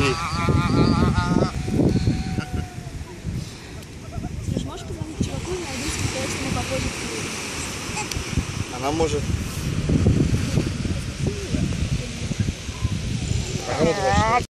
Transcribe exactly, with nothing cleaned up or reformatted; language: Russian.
матерей. Слушай, можешь позвонить чуваку и найти, сказать, что мы попозже приедем? Она может. А кому ты хочешь?